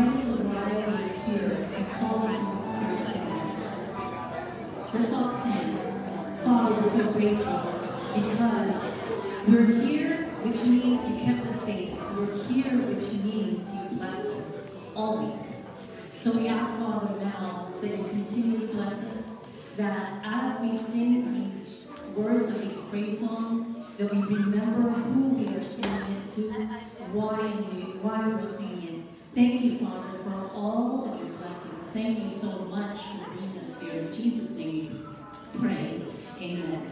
remind us of why we are here and call on the Spirit of God. Let's all stand. Father, we're so grateful because we're here, which means you kept us safe. We're here, which means you blessed us all week. So we ask, Father, now that you continue to bless us, that as we sing these words of these praise songs, that we remember who we are singing it to, why we're singing it. Thank you, Father, for all of your blessings. Thank you so much for being us here. In Jesus' name we pray. Amen.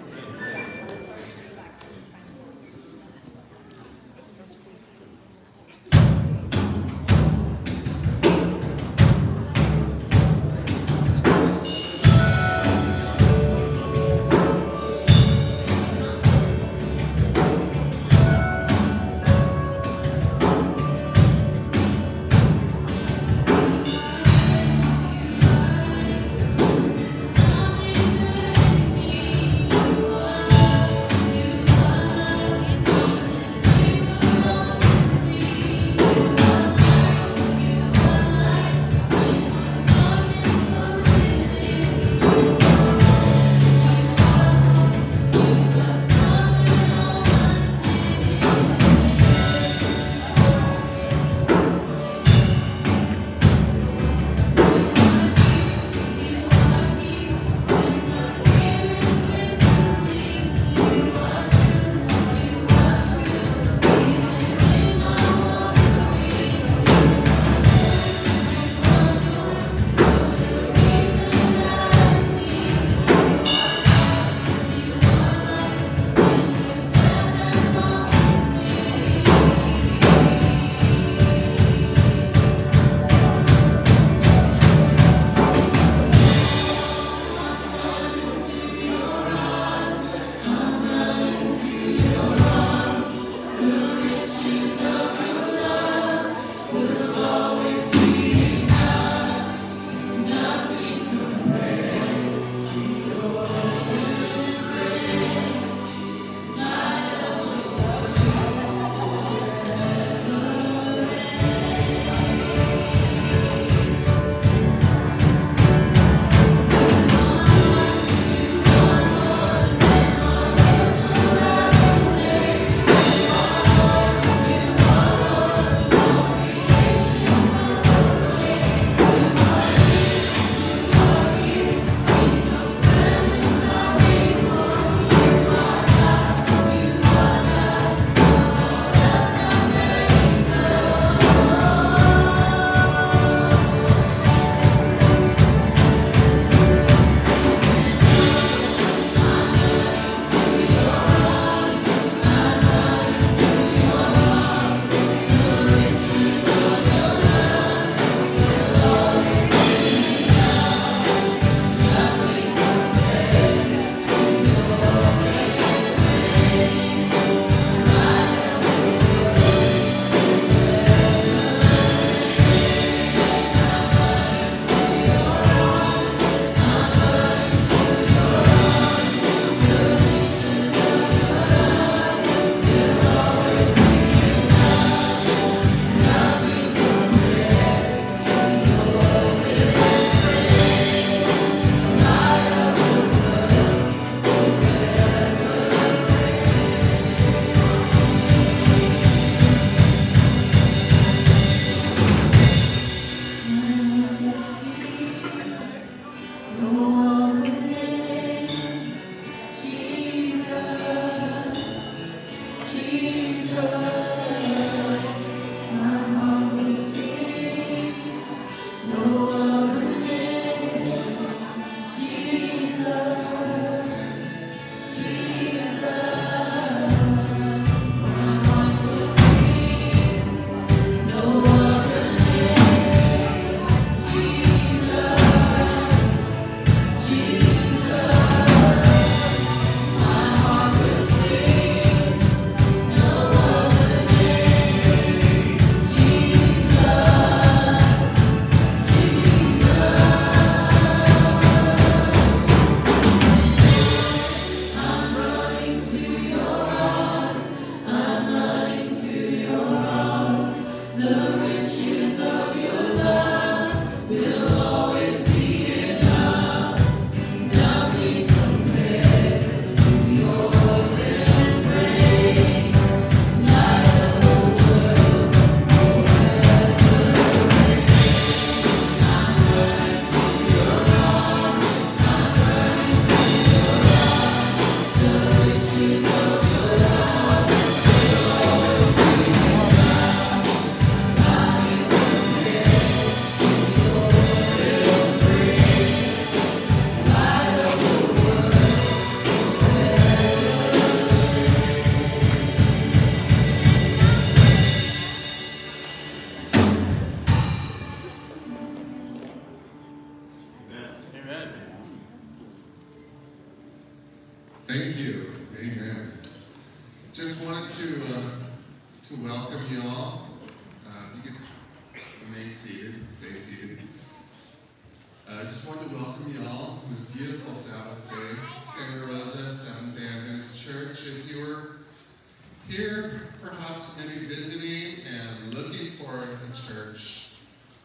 Thank you. Amen. Just wanted to welcome you all. You can remain seated, stay seated. Just wanted to welcome you all on this beautiful Sabbath day, Santa Rosa Seventh-day Adventist Church. If you were here, perhaps maybe visiting and looking for a church,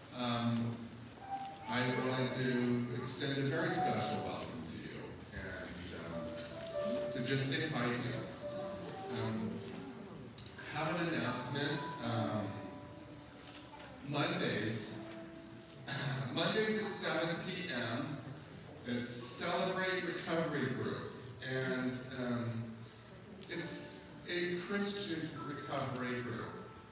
I wanted to extend a very special welcome to you and to just invite you. Have an announcement. Mondays at 7 p.m. It's Celebrate Recovery Group, and it's a Christian recovery group.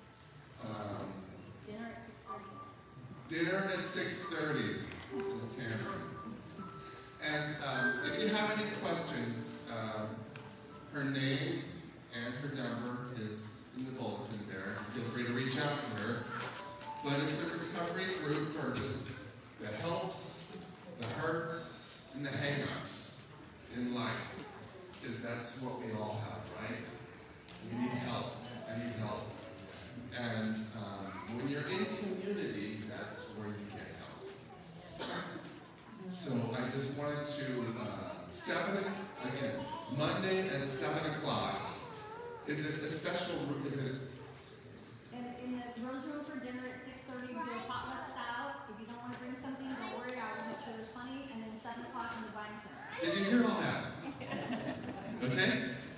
Dinner at 6:30. This is Tamara. And if you have any questions, her name and her number is in the bulletin there. Feel free to reach out to her. But it's a recovery group for just the helps, the hurts, and the hang-ups in life. Because that's what we all have, right? We need help. I need help. And when you're in community, that's where you get help. So I just wanted to, Monday at 7 o'clock. Is it a special, is it? In the Rose Room for dinner at 6:30, we do a potluck style. If you don't want to bring something, don't worry, I'll make sure there's plenty. And then 7 o'clock in the Vine Center. Did you hear all that? Okay?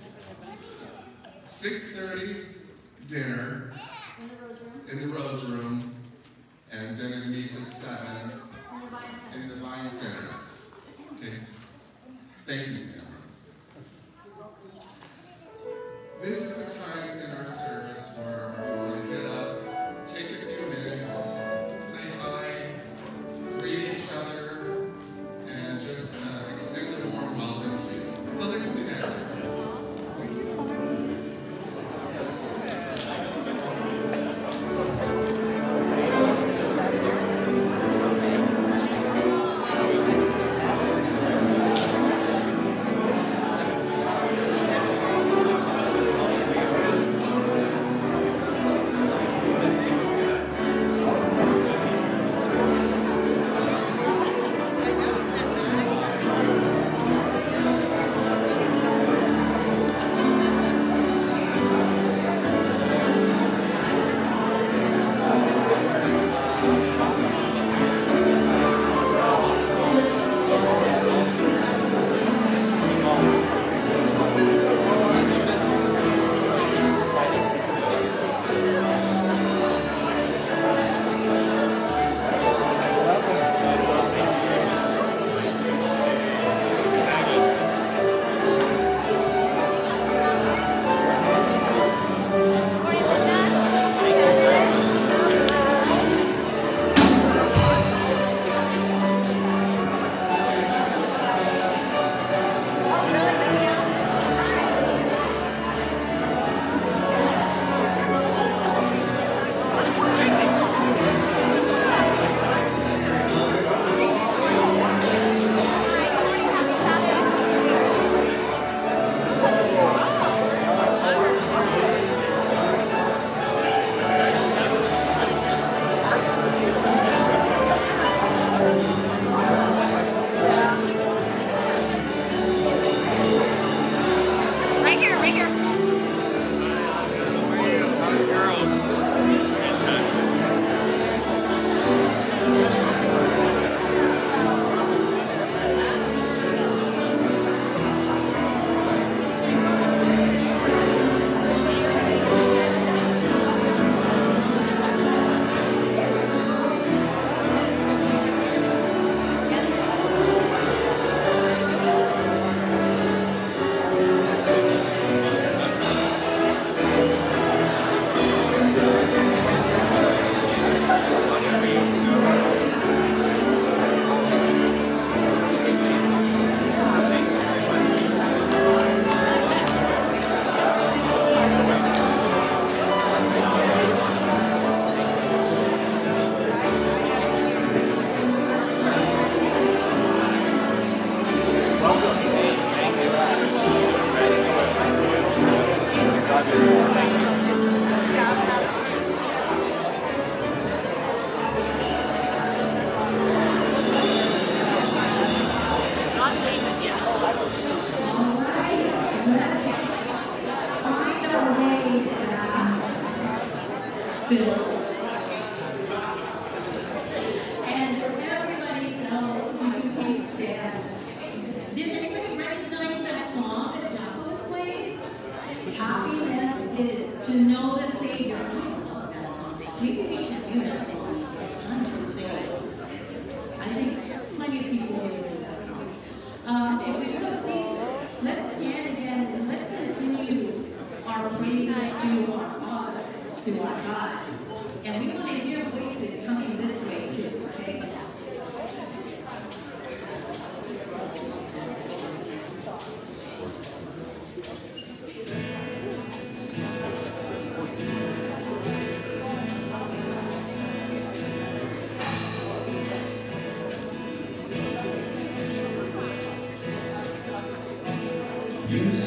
6:30 dinner in the Rose Room, and then it meets at 7 in the Vine Center. Okay? Thank you, Tamara. This is the time in our service where we want to get up, take a few minutes, say hi, greet each other, and just extend a warm welcome to you. So let's do that.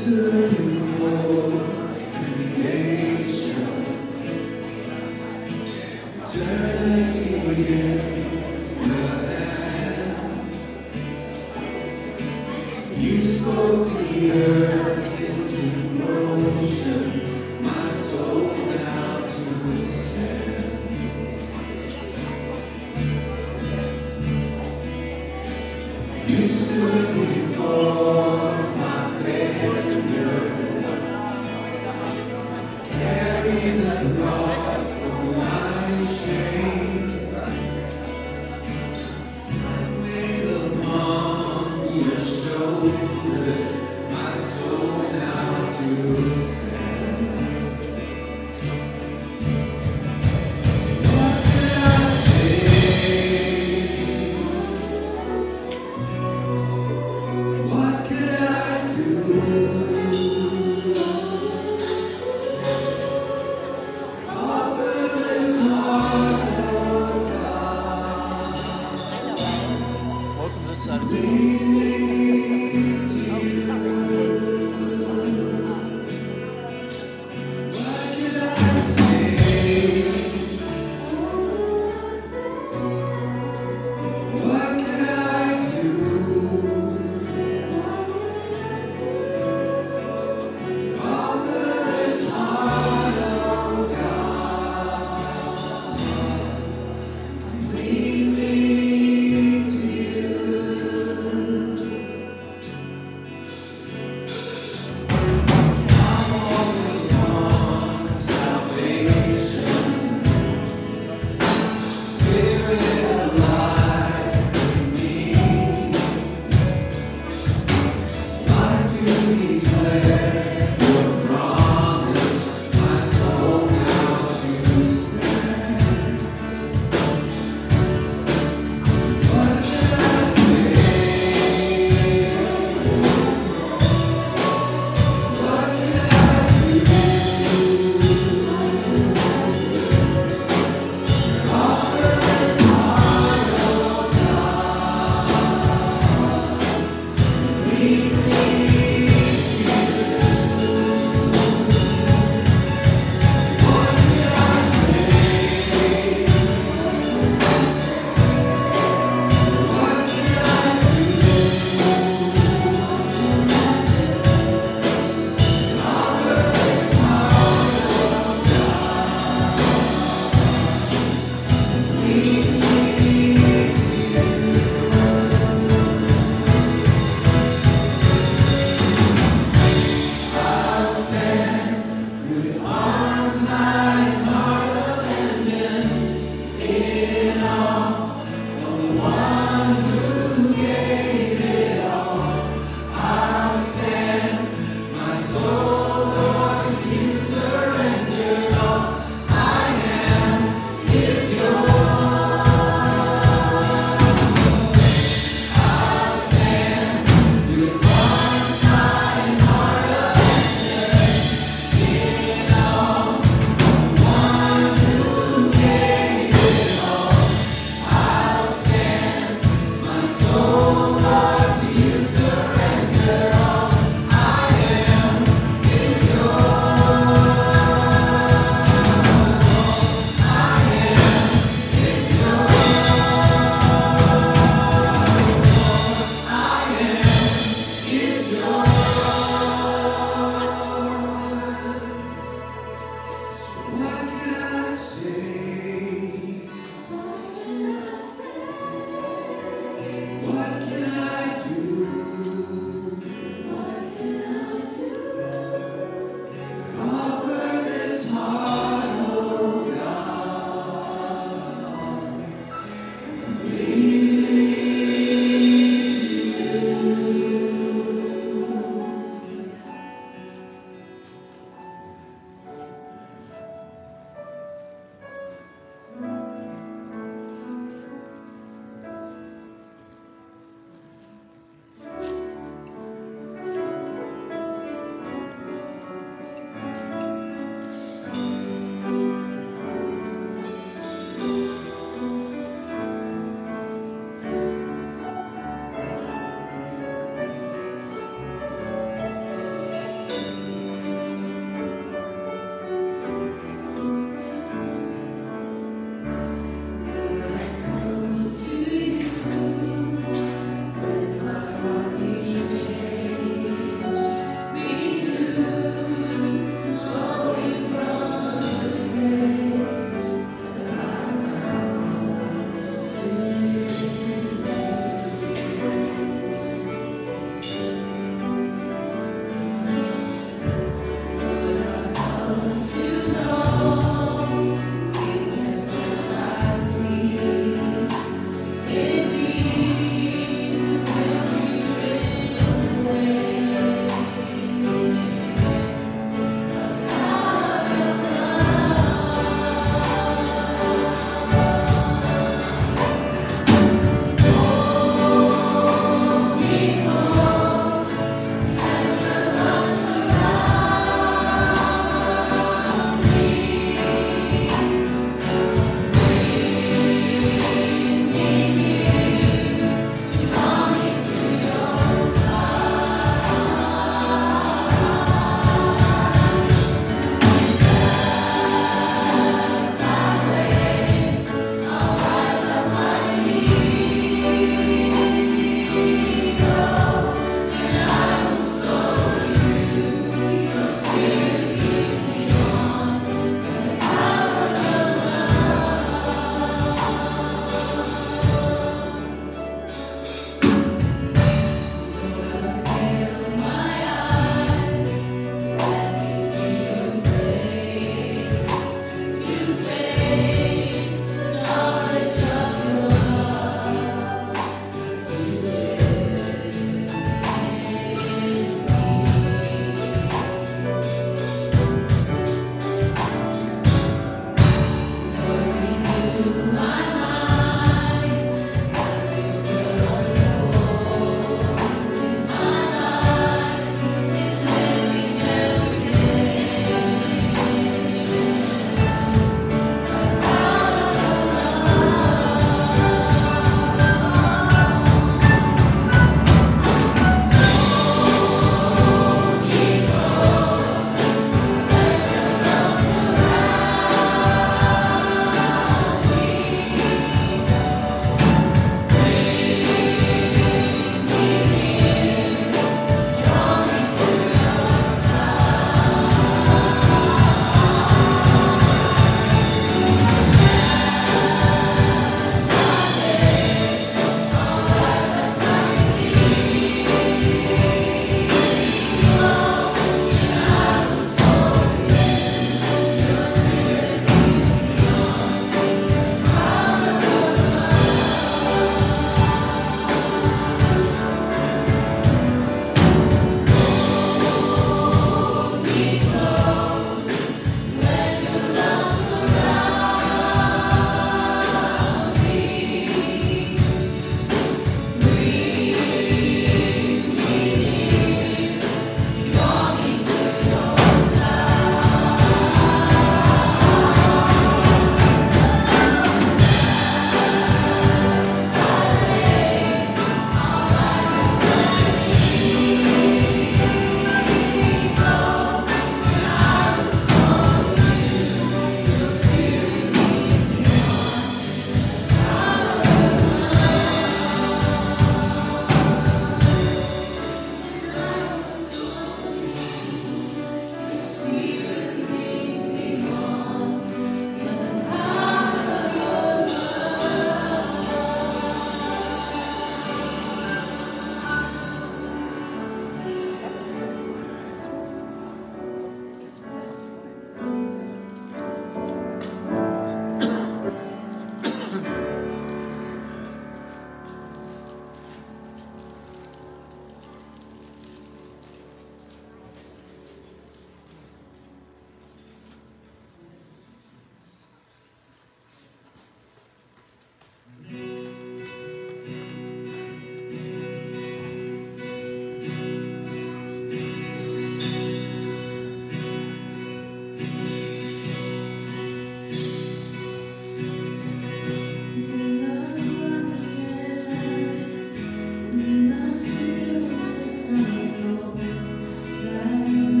Welcome to this side of town.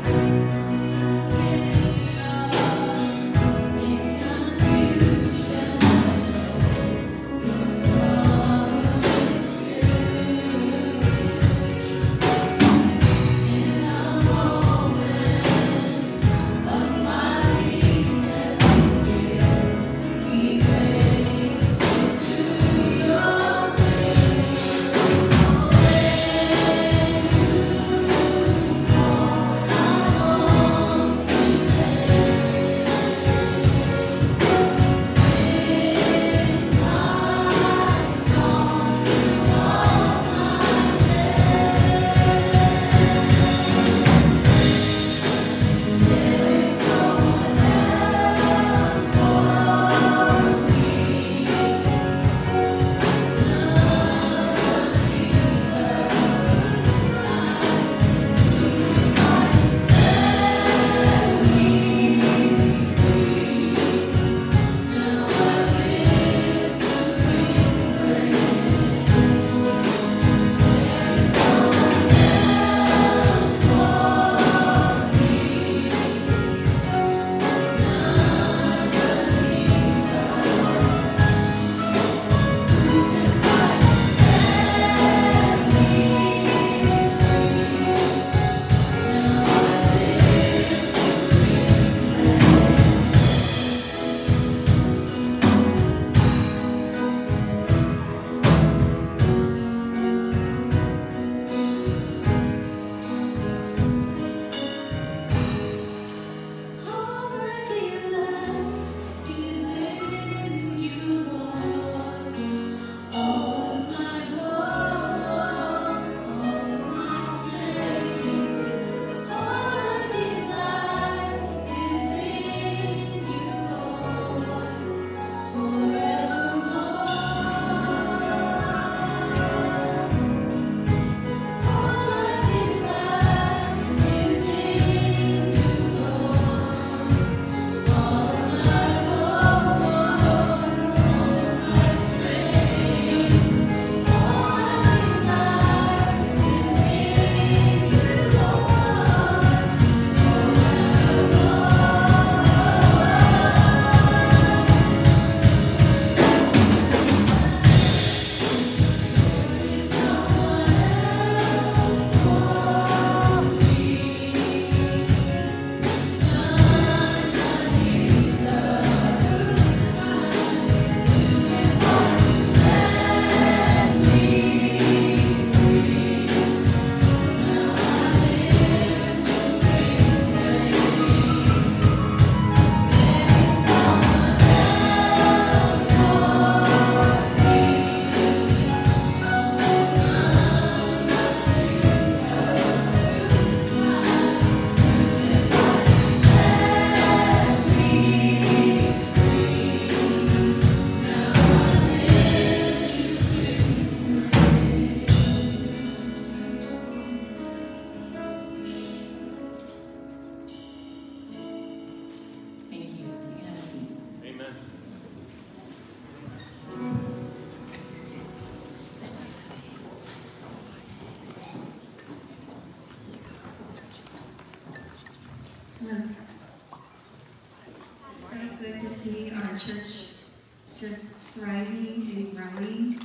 So good to see our church just thriving and growing.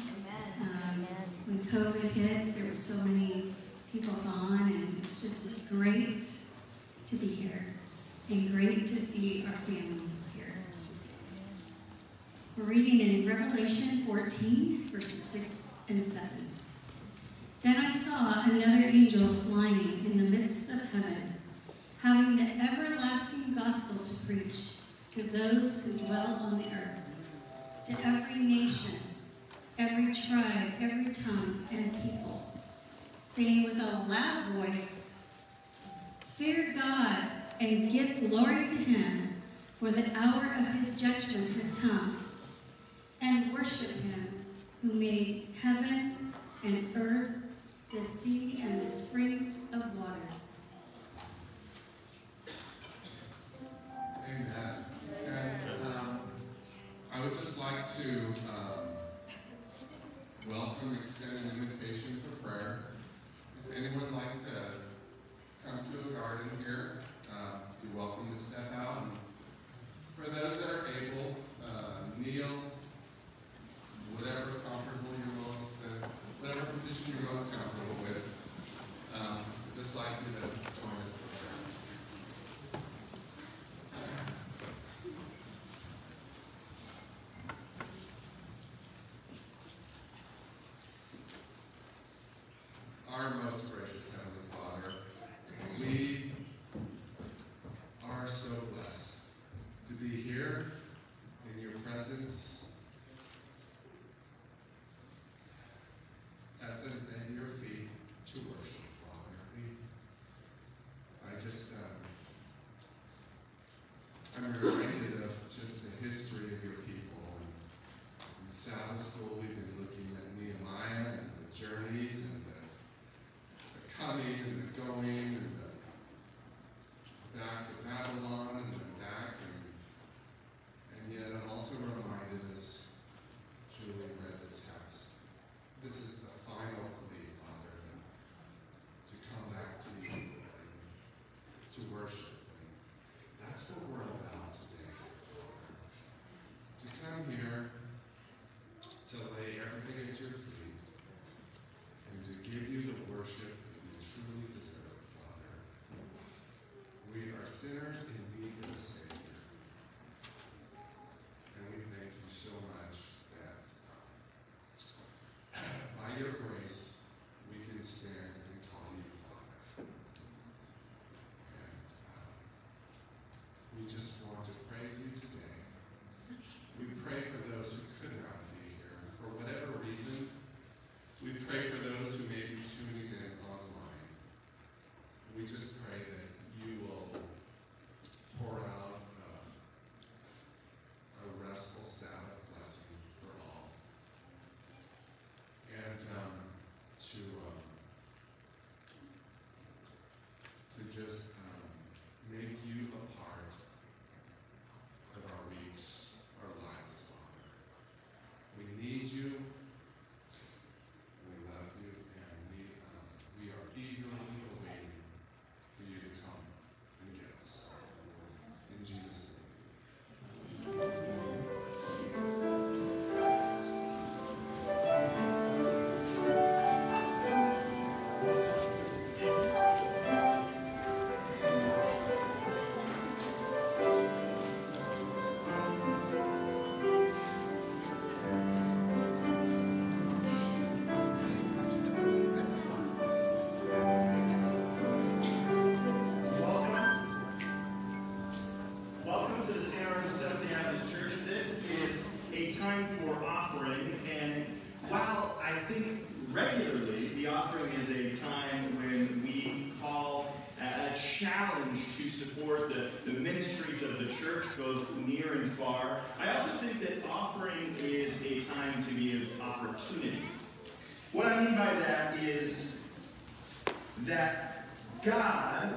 When COVID hit, there were so many people gone, and it's just great to be here and great to see our family here. We're reading in Revelation 14, verses 6 and 7. Then I saw another angel flying in the midst of heaven, having the everlasting gospel to preach to those who dwell on the earth, to every nation, every tribe, every tongue, and people, saying with a loud voice, "Fear God and give glory to him, for the hour of his judgment has come, and worship him who made heaven and earth, the sea, and the springs of water." Amen. And I would just like to welcome, extend an invitation for prayer. If anyone would like to come to a garden here, to worship. And that's what we're about today. To come here, to lay everything at your feet, and to give you the worship that you truly deserve, Father. We are sinners in need of a Savior. And we thank you so much that by your grace, we can stand and call you Father. And we just want to praise you today. We pray for those who could not be here for whatever reason. We pray for those who may be tuning in online. We just pray that you will pour out a restful Sabbath blessing for all. And to just make you a part of our weeks, our lives, Father. We need you. We love you, and we are eagerly awaiting for you to come and get us. In Jesus' name. Welcome to the Santa Rosa Seventh-day Adventist Church. This is a time for offering, and while I think regularly the offering is a time when we call a challenge to support the ministries of the church, both near and far, I also think that offering is a time to give opportunity. What I mean by that is that God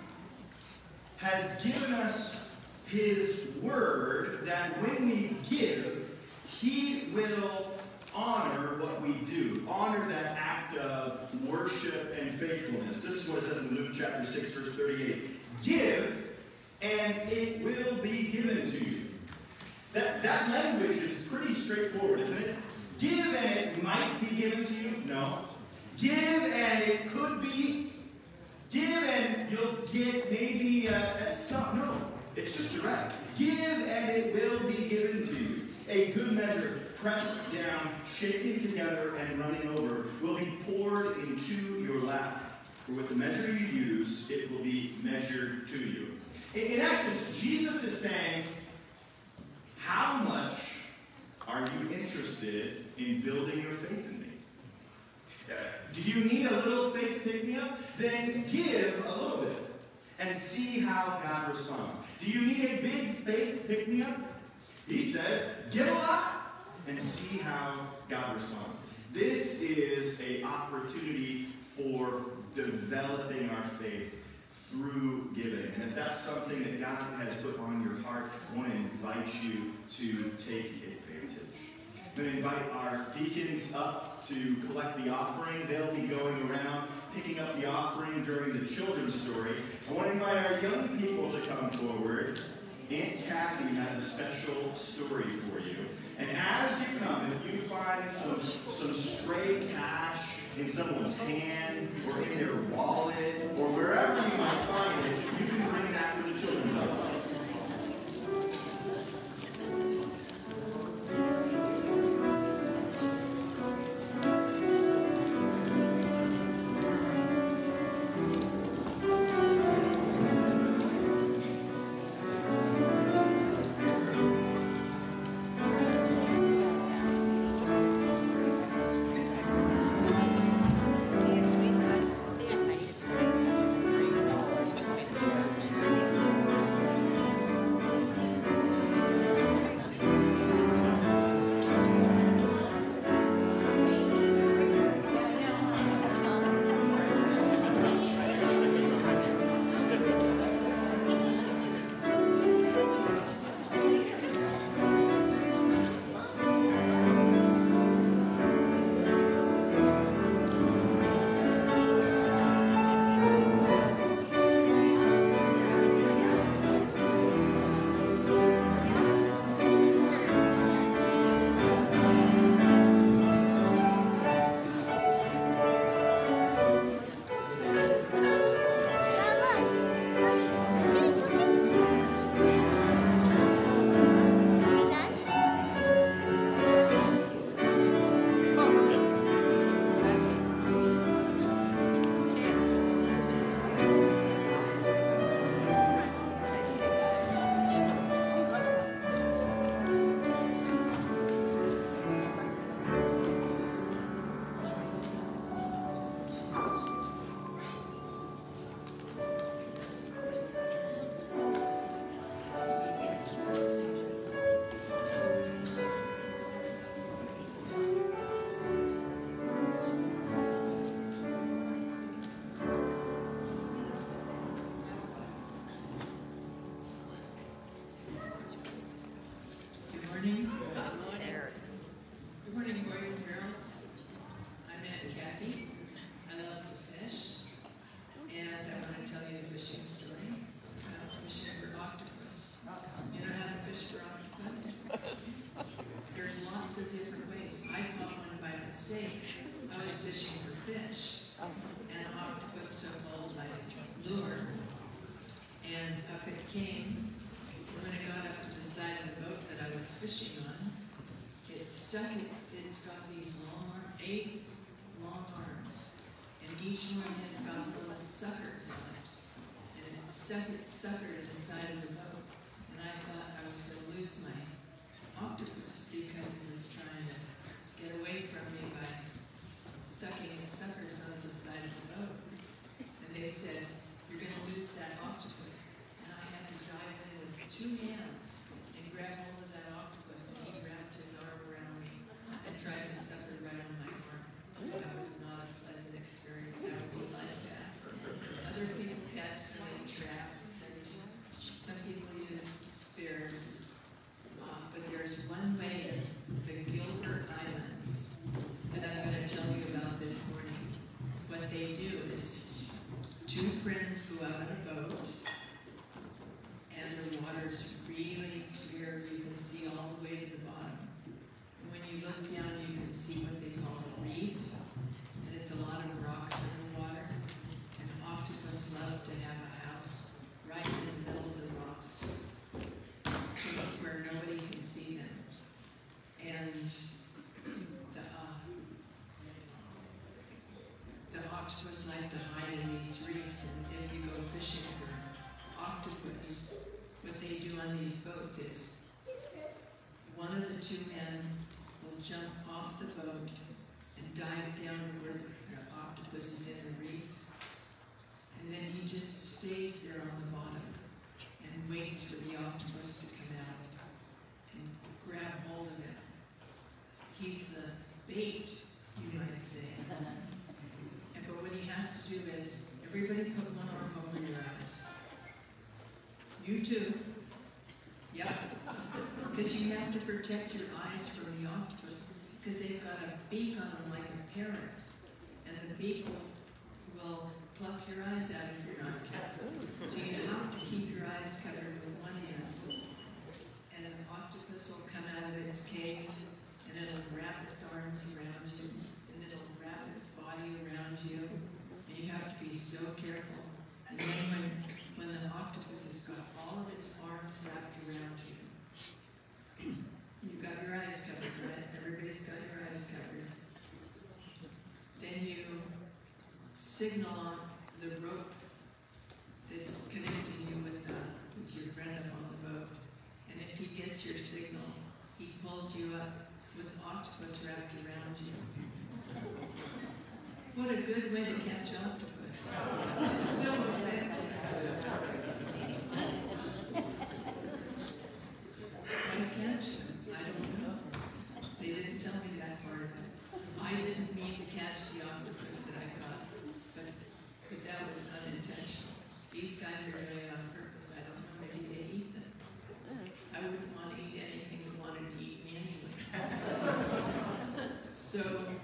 has given us His word that when we give, He will honor what we do. Honor that act of worship and faithfulness. This is what it says in Luke chapter 6, verse 38. Give, and it will be given to you. That language is pretty straightforward, isn't it? Give, and it might be given to you. No. Give, and it could be. Give, and you'll get maybe some. No. It's just direct. Give, and it will be given to you. A good measure, pressed down, shaken together, and running over, will be poured into your lap. For with the measure you use, it will be measured to you. In essence, Jesus is saying, how much are you interested in building your faith in me? Do you need a little faith pick-me-up? Then give a little bit and see how God responds. Do you need a big faith pick-me-up? He says, give a lot and see how God responds. This is an opportunity for developing our faith through giving. And if that's something that God has put on your heart, I want to invite you to take advantage. I'm going to invite our deacons up to collect the offering. They'll be going around picking up the offering during the children's story. I want to invite our young people to come forward. Aunt Kathy has a special story for you. And as you come, if you find some stray cash in someone's hand or in their wallet or wherever you might find it, you can bring that to the children's office. Yes, sweetheart. There, honey, it's up it came. When I got up to the side of the boat that I was fishing on, it's got these 8 long arms, and each one has got little suckers on it. And it stuck its sucker to the side of the boat, and I thought I was going to lose my octopus because it was trying to get away from me by sucking its suckers onto the side of the boat. And they said, "You're going to lose that octopus." And I had to dive in with 2 hands and grab hold of that octopus, and he wrapped his arm around me and tried to sucker right on my arm. That was not a pleasant experience. I would be like that. Other people catch them in traps, and some people use spears. But there's one way, the Gilbert Islands, that I'm going to tell you about this morning. What they do is 2 friends go out on a boat, and the water's really clear. You can see all the way to the bottom. And when you look down, you can see what they call a reef, and it's a lot of rocks in the water. And octopus love to have a house right in the middle of the rocks, where nobody can see them. And the octopus like to hide in these reefs, and if you go fishing for octopus, what they do on these boats is one of the 2 men will jump off the boat and dive down where the octopus is in the reef, and then he just stays there on the bottom and waits for the octopus to come out and grab hold of it. He's the bait, you might say. But what he has to do is, everybody put one arm over your eyes. You too. Yep. Because you have to protect your eyes from the octopus, because they've got a beak on them like a parrot. And the beak will pluck your eyes out if you're not careful. So you have to keep your eyes covered with one hand. And the octopus will come out of its cave, and it'll wrap its arms around you, and it'll wrap its body around you, and you have to be so careful. And then when the octopus has got all of its arms wrapped around you, you've got your eyes covered, right? Everybody's got your eyes covered. Then you signal on the rope that's connecting you with your friend up on the boat. And if he gets your signal, he pulls you up with the octopus wrapped around you. What a good way to catch octopus. It's so effective. How to catch them? I don't know. They didn't tell me that part of it. I didn't mean to catch the octopus that I caught, but that was unintentional. These guys are doing it on purpose. I don't know, maybe they eat them. I wouldn't want to eat anything that wanted to eat me anyway. So,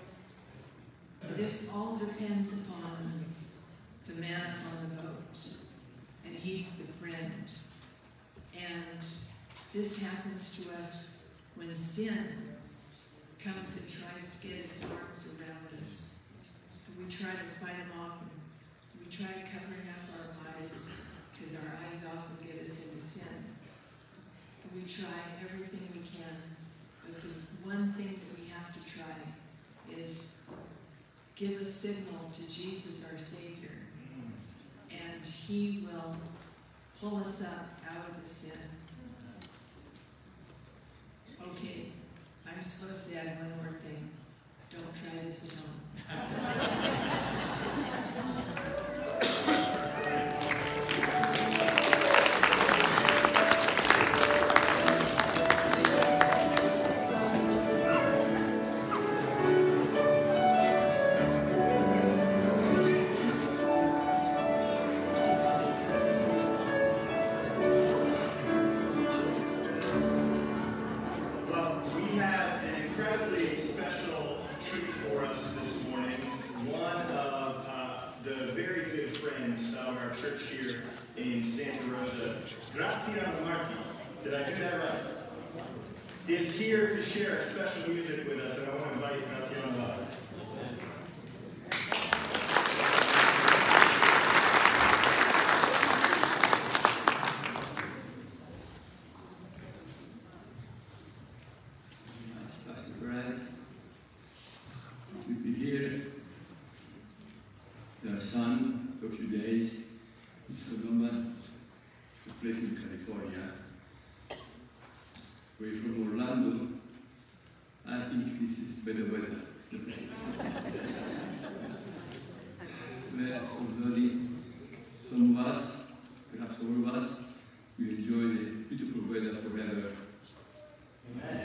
this all depends upon the man on the boat, and he's the friend. And this happens to us when sin comes and tries to get its arms around us. And we try to fight him off, and we try covering up our eyes, because our eyes often get us into sin. And we try everything we can, but the one thing that we have to try is give a signal to Jesus, our Savior, and He will pull us up out of the sin. Okay, I'm supposed to add one more thing. Don't try this at home. Is here to share special music with us, and I want to invite Graziano up. place in California. We're from Orlando. I think this is better weather. Where some of us, perhaps all of us, will enjoy the beautiful weather forever. Amen.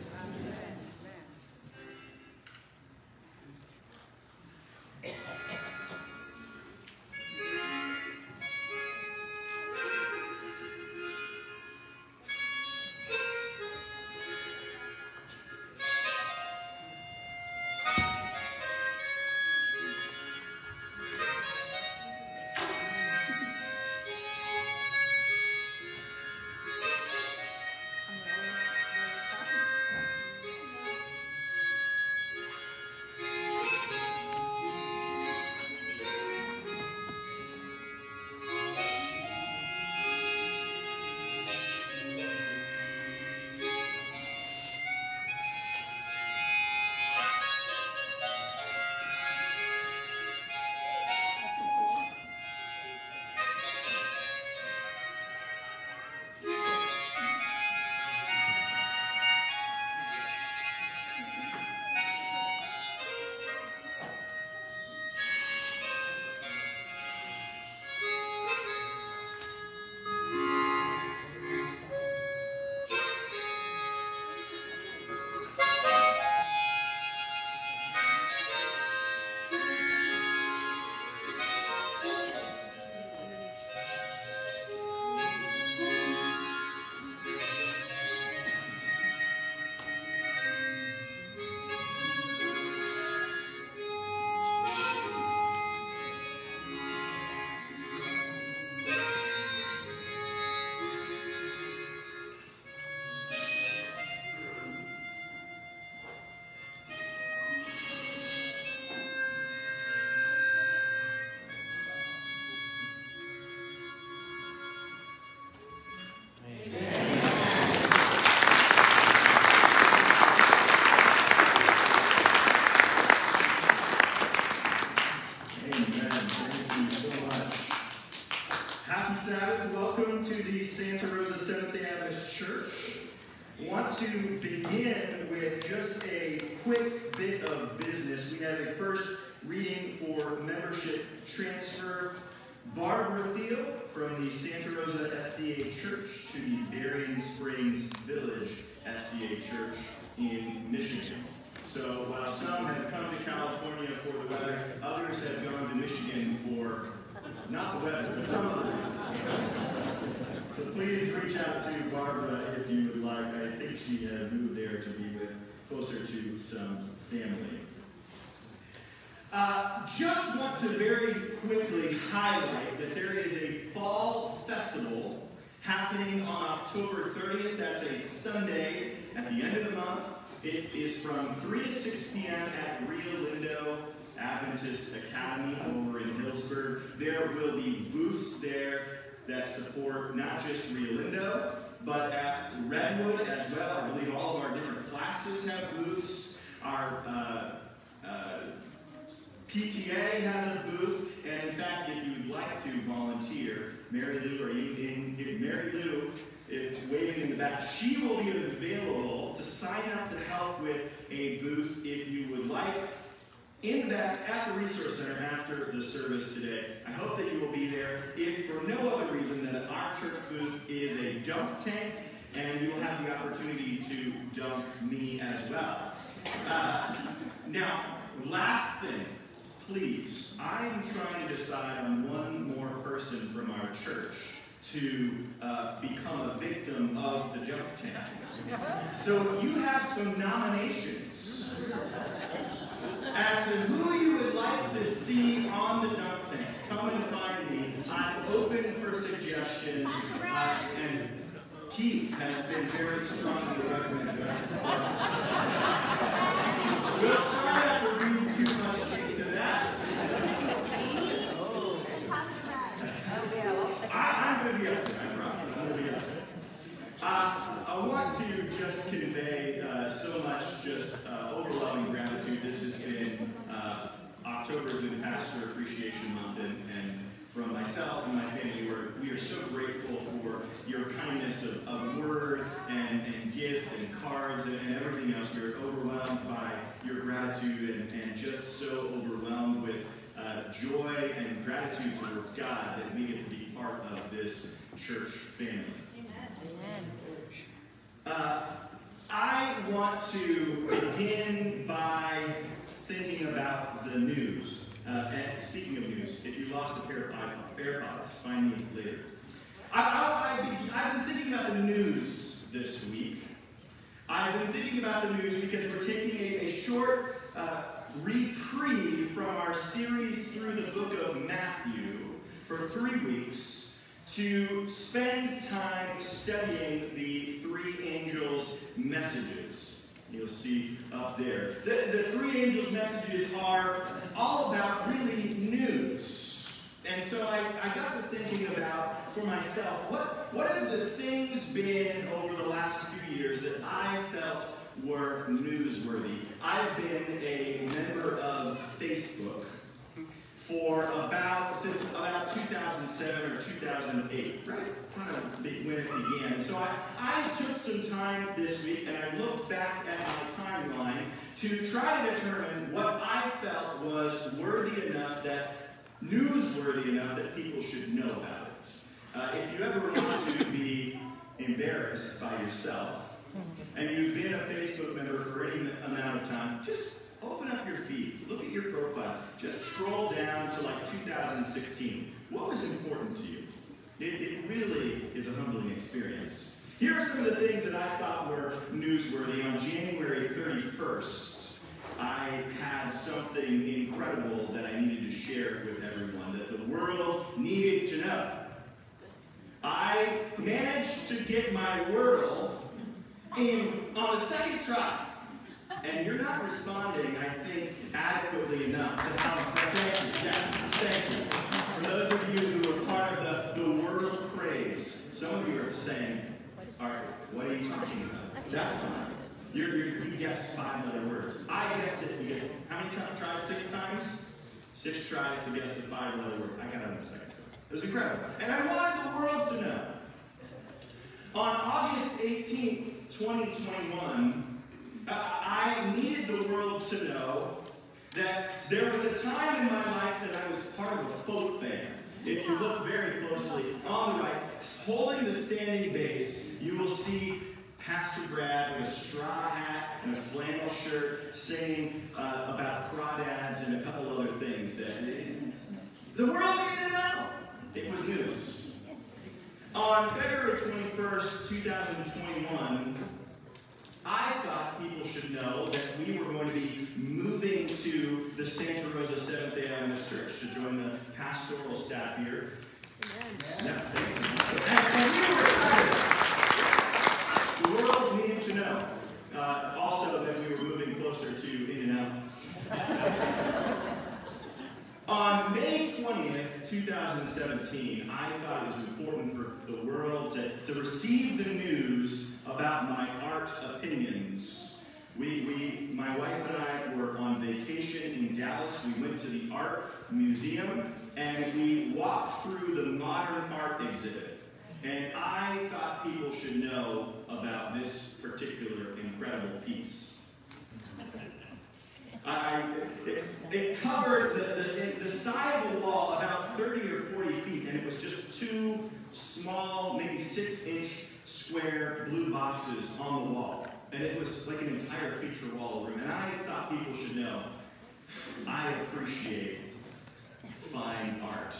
To begin with just a quick bit of business, we have a first reading for membership transfer. Barbara Thiel from the Santa Rosa SDA Church to the Berrien Springs Village SDA Church in Michigan. So while some have come to California for the weather, others have gone to Michigan for not the weather, but some other reason. So please reach out to Barbara if you would like. I think she has moved there to be with closer to some family. Just want to very quickly highlight that there is a fall festival happening on October 30th. That's a Sunday at the end of the month. It is from 3 to 6 p.m. at Rio Lindo Adventist Academy over in Hillsburg. There will be booths there that support not just Rio Lindo, but at Redwood as well. I believe all of our different classes have booths. Our PTA has a booth, and in fact, if you'd like to volunteer, Mary Lou, Mary Lou is waving in the back. She will be available to sign up to help with a booth if you would like. In the back at the Resource Center after the service today. I hope that you will be there. If for no other reason than our church booth is a dunk tank, and you will have the opportunity to dunk me as well. Now, last thing, please, I am trying to decide on one more person from our church to become a victim of the dunk tank. So you have some nominations as to who you would like to see on the dunk tank. Come and find me. I'm open for suggestions. And Keith has been very strongly recommended. We'll try not to read too much into that. I'm going to be up there, I promise. I'm going to be up there. I want to just convey so much just overwhelming gratitude. This has been October has been Pastor Appreciation Month, and from myself and my family, we are so grateful for and just so overwhelmed with joy and gratitude towards God that we get to be part of this church family. I want to begin by thinking about the news. And speaking of news, if you lost a pair of AirPods, find me later. I've been thinking about the news this week. I've been thinking about the news because we're taking a short reprieve from our series through the book of Matthew for 3 weeks to spend time studying the three angels' messages. You'll see up there. The three angels' messages are all about really news. And so I got to thinking about, for myself, what have the things been over the last few years that I felt were newsworthy? I've been a member of Facebook since about 2007 or 2008, right? Kind of when it began. So I took some time this week and I looked back at my timeline to try to determine what I felt was newsworthy enough that people should know about it. If you ever want to be embarrassed by yourself, and you've been a Facebook member for any amount of time, just open up your feed, look at your profile, just scroll down to like 2016. What was important to you? It really is a humbling experience. Here are some of the things that I thought were newsworthy. On January 31st, I had something incredible that I needed to share with everyone, that the world needed to know. I managed to get my Wordle on the second try. And you're not responding, I think, adequately enough. Thank you. Yes, thank you. For those of you who are part of the Wordle craze, some of you are saying, all right, what are you talking about? That's fine. You guessed 5 other words. I guessed it. You get how many tries? 6 times? 6 tries to guess the 5 other word. I got it on the second try. It was incredible. And I wanted the world to know. On August 18th, 2021, I needed the world to know that there was a time in my life that I was part of a folk band. If you look very closely, on the right, holding the standing bass, you will see Pastor Brad with a straw hat and a flannel shirt singing about crawdads and a couple other things. The world needed to know. It was news. On February 21st, 2021, I thought people should know that we were going to be moving to the Santa Rosa Seventh-day Adventist Church to join the pastoral staff here. Yeah, thank you. And we were excited. The world needed to know. Also that we were moving closer to In-N-Out. On May 20th, 2017, I thought it was important for the world to receive the news about my art opinions. My wife and I were on vacation in Dallas. We went to the art museum and we walked through the modern art exhibit. And I thought people should know about this particular incredible piece. It covered the side of the wall about 30 or 40 feet, and it was just 2 small, maybe 6-inch square blue boxes on the wall. And it was like an entire feature wall room. And I thought people should know, I appreciate fine art.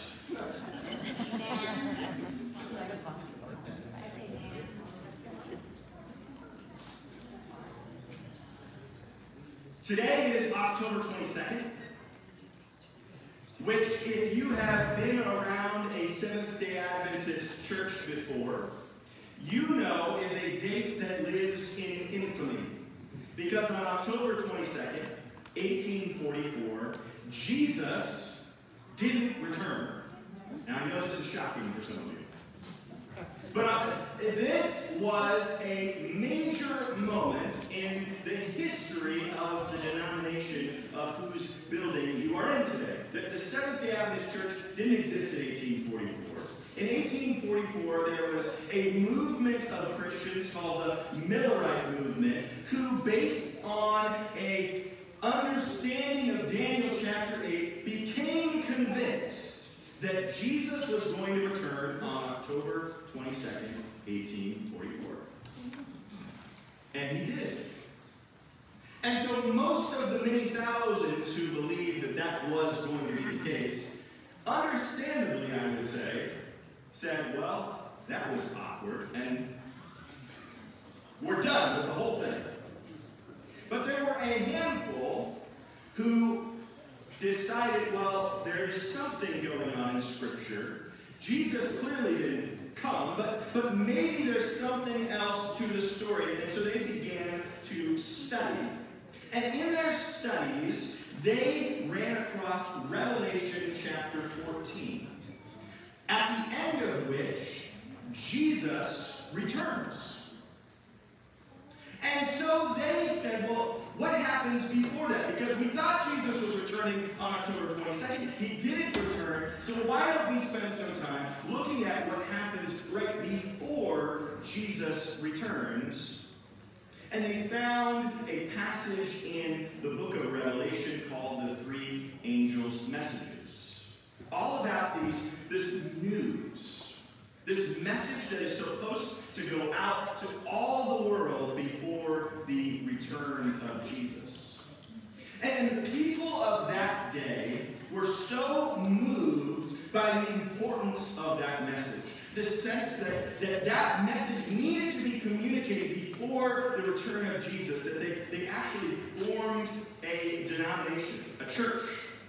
Today is October 22nd, which, if you have been around a Seventh-day Adventist church before, you know is a date that lives in infamy. Because on October 22nd, 1844, Jesus didn't return. Now, I know this is shocking for some of you. But this was a major moment in the history of the denomination of whose building you are in today. The Seventh-day Adventist Church didn't exist in 1844. In 1844, there was a movement of Christians called the Millerite movement, who, based on a understanding of Daniel chapter 8, became convinced that Jesus was going to return on October 22nd, 1844. And he did. And so most of the many thousands who believed that that was going to be the case, understandably, I would say, said, well, that was awkward, and we're done with the whole thing. But there were a handful who decided, well, there is something going on in Scripture. Jesus clearly didn't come, but maybe there's something else to the story. And so they began to study. And in their studies, they ran across Revelation chapter 14, at the end of which Jesus returns. And so they said, well, what happens before that? Because we thought Jesus was returning on October 22nd. He didn't return. So why don't we spend some time looking at what happens right before Jesus returns? And they found a passage in the book of Revelation called the Three Angels' Messages. All about this news, this message that is supposed to go out to all the world before the return of Jesus. And the people of that day were so moved by the importance of that message, the sense that message needed to be communicated before the return of Jesus, that they actually formed a denomination, a church,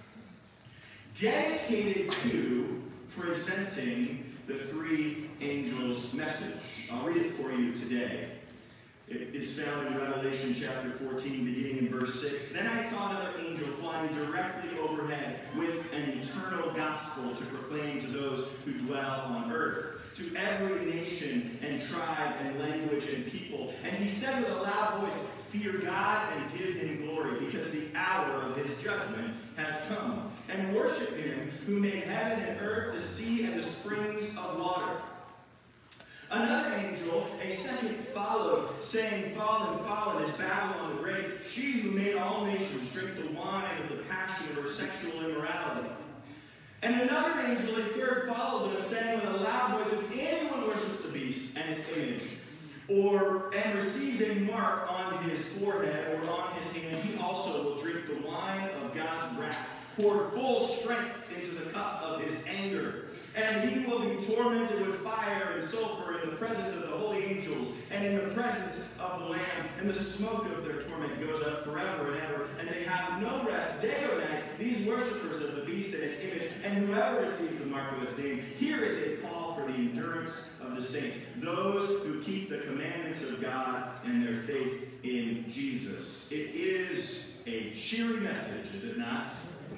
dedicated to presenting the three angels' message. I'll read it for you today. It is found in Revelation chapter 14, beginning in verse 6. Then I saw another angel flying directly overhead with an eternal gospel to proclaim to those who dwell on earth, to every nation and tribe and language and people. And he said with a loud voice, fear God and give him glory, because the hour of his judgment has come. And worship him who made heaven and earth, the sea and the springs of water. Another angel, a second, followed, saying, fallen, fallen is Babylon the Great, she who made all nations drink the wine of the passion of her sexual immorality. And another angel, a third, followed them, saying with a loud voice, if anyone worships the beast and its image, and receives a mark on his forehead or on his hand, he also will drink the wine of God's wrath, poured full strength into the cup of his anger. And he will be tormented with fire and sulfur in the presence of the holy angels and in the presence of the Lamb. And the smoke of their torment goes up forever and ever. And they have no rest day or night, these worshippers of the beast and its image, and whoever receives the mark of its name. Here is a call for the endurance of the saints, those who keep the commandments of God and their faith in Jesus. It is a cheery message, is it not?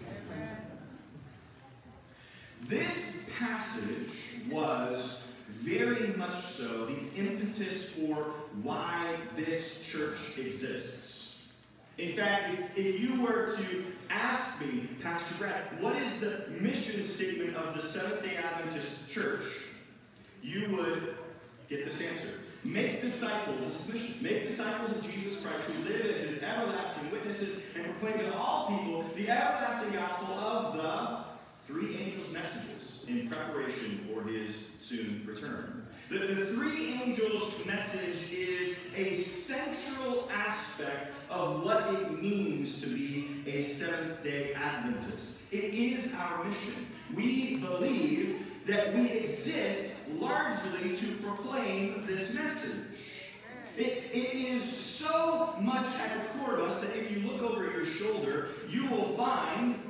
This passage was very much so the impetus for why this church exists. In fact, if you were to ask me, Pastor Brad, what is the mission statement of the Seventh-day Adventist Church, you would get this answer. Make disciples, this is mission. Make disciples of Jesus Christ who live as his everlasting witnesses and proclaim to all people the everlasting gospel of the three angels' messages in preparation for his soon return. The three angels' message is a central aspect of what it means to be a Seventh-day Adventist. It is our mission. We believe that we exist largely to proclaim this message. It is so much at the core of us that if you look over your shoulder, you will find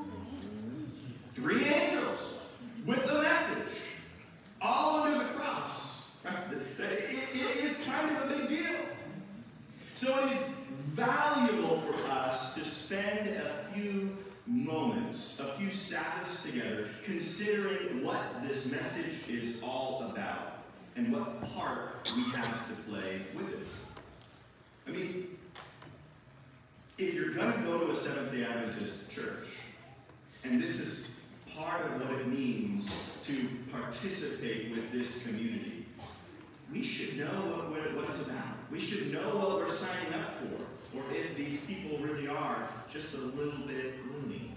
three angels with the message, all under the cross. Right? It is kind of a big deal. So it is valuable for us to spend a few moments, a few Sabbaths together, considering what this message is all about and what part we have to play with it. I mean, if you're going to go to a Seventh-day Adventist church, and this is part of what it means to participate with this community, we should know what it's about. We should know what we're signing up for. or if these people really are just a little bit gloomy.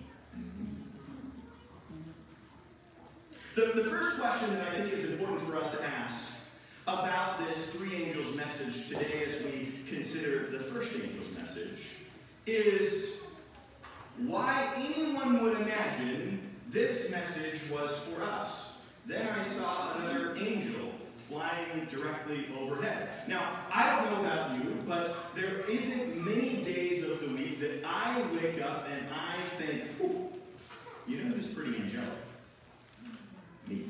The first question that I think is important for us to ask about this three angels message today as we consider the first angel's message is why anyone would imagine this message was for us. Then I saw another angel flying directly overhead. Now, I don't know about you, but there isn't many days of the week that I wake up and I think, ooh, you know who's pretty angelic? Me.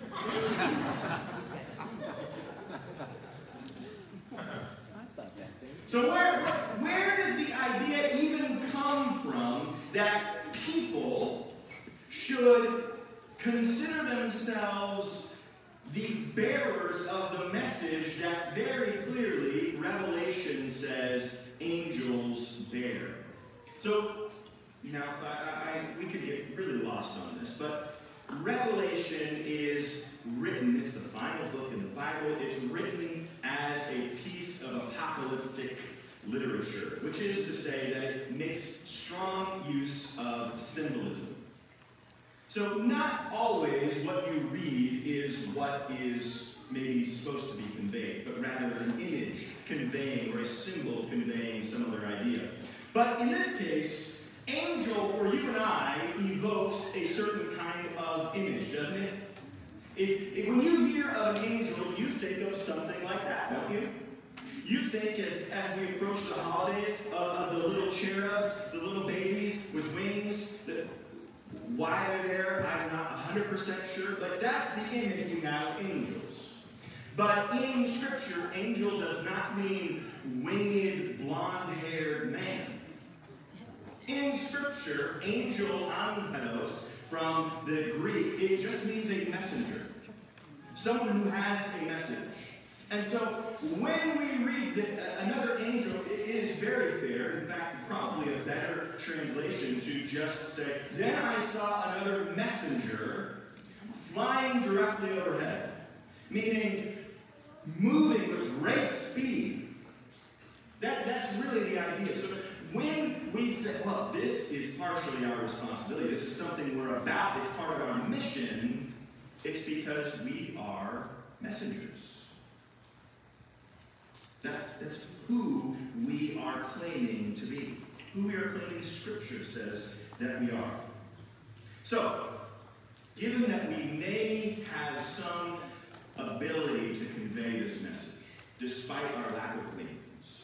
So where does the idea even come from that people should consider themselves the bearers of the message that very clearly Revelation says angels bear? So, now, we could get really lost on this, but Revelation is written, it's the final book in the Bible, it's written as a piece of apocalyptic literature, which is to say that it makes strong use of symbolism. So not always what you read is what is maybe supposed to be conveyed, but rather an image conveying or a symbol conveying some other idea. But in this case, angel for you and I evokes a certain kind of image, doesn't it? When you hear of an angel, you think of something like that, don't you? You think, as we approach the holidays, of the little cherubs, the little babies with wings. Why they're there, I'm not 100% sure, but that's the image we have of angels. But in Scripture, angel does not mean winged, blonde-haired man. In Scripture, angel, angelos, from the Greek, it just means a messenger. Someone who has a message. And so, when we read another angel, it is very fair, in fact, probably a better translation to just say, then I saw another messenger flying directly overhead. Meaning, moving with great speed. That's really the idea. So, when we think, well, this is partially our responsibility, this is something we're about, it's part of our mission, it's because we are messengers. That's who we are claiming to be. Who we are claiming Scripture says that we are. So, given that we may have some ability to convey this message, despite our lack of means,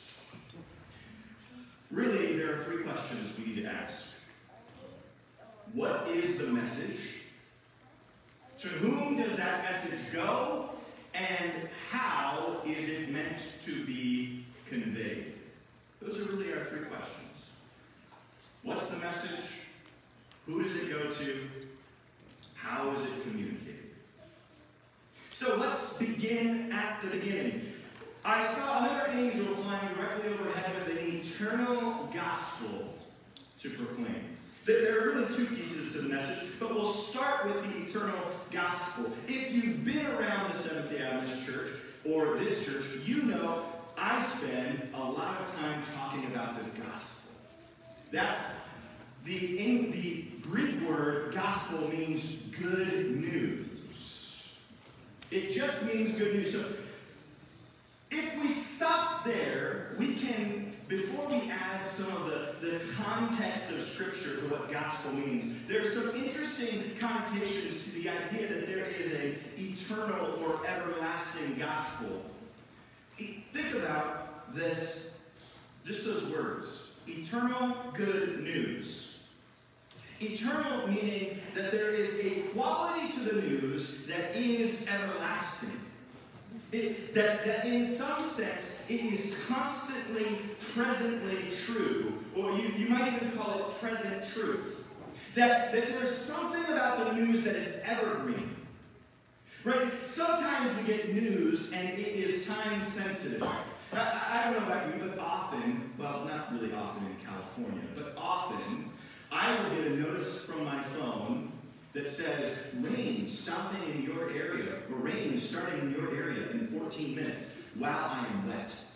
really, there are three questions we need to ask. What is the message? To whom does that message go? And how is it meant to be conveyed? Those are really our three questions. What's the message? Who does it go to? How is it communicated? So let's begin at the beginning. I saw another angel flying directly overhead with an eternal gospel to proclaim. There are really two pieces to the message, but we'll start with the eternal gospel. If you've been around the Seventh-day Adventist Church, or this church, you know I spend a lot of time talking about this gospel. That's the Greek word gospel means good news. It just means good news. So if we stop there, we can, before we add some of the context of Scripture to what gospel means, there's some interesting connotations to the idea that there is an eternal or everlasting gospel. Think about this, just those words. Eternal good news. Eternal meaning that there is a quality to the news that is everlasting. That in some sense, it is constantly, presently true. Or you might even call it present truth. That there's something about the news that is evergreen. Right? Sometimes we get news and it is time sensitive. I don't know about you, but often, well, not really often in California, but often, I will get a notice from my phone that says, rain stopping in your area, or rain starting in your area in 14 minutes while I am wet.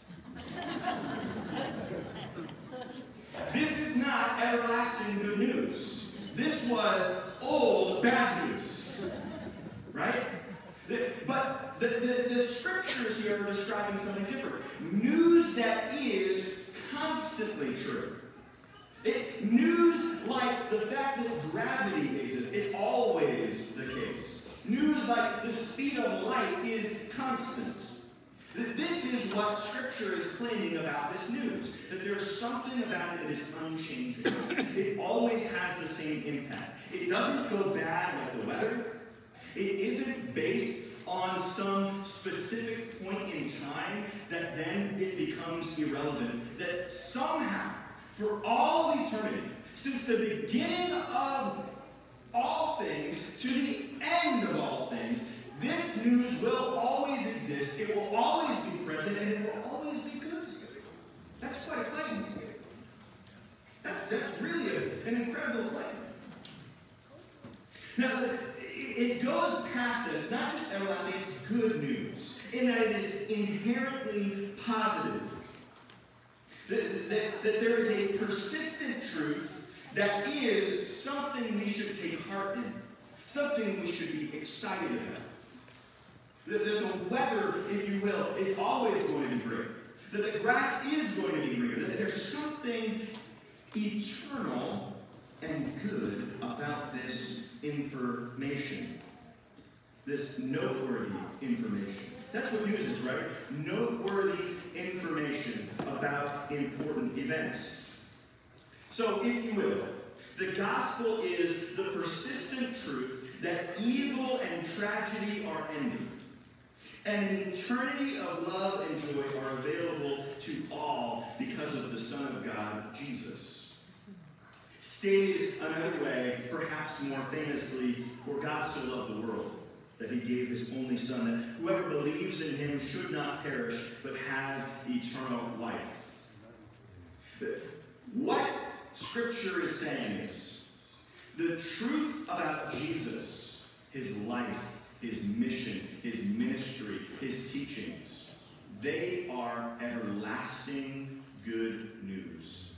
This is not everlasting good news. This was old bad news. Right? But the scriptures here are describing something different. News that is constantly true. News like the fact that gravity exists. It's always the case. News like the speed of light is constant. This is what Scripture is claiming about this news. That there's something about it that is unchanging. It always has the same impact. It doesn't go bad like the weather. It isn't based on some specific point in time that then it becomes irrelevant. That somehow, for all of eternity, since the beginning of all things to the end of all things, this news will always exist, it will always be present, and it will always be good. That's quite a claim. That's really an incredible claim. Now, it goes past that. It's not just everlasting, it's good news, in that it is inherently positive. That there is a persistent truth that is something we should take heart in, something we should be excited about. The weather, if you will, is always going to be great. That the grass is going to be greener. That there's something eternal and good about this information. This noteworthy information. That's what news is, right? Noteworthy information about important events. So, if you will, the gospel is the persistent truth that evil and tragedy are ending. And an eternity of love and joy are available to all because of the Son of God, Jesus. Stated another way, perhaps more famously, for God so loved the world that he gave his only Son, that whoever believes in him should not perish, but have eternal life. What Scripture is saying is, the truth about Jesus, his life, his mission, his ministry, his teachings, they are everlasting good news.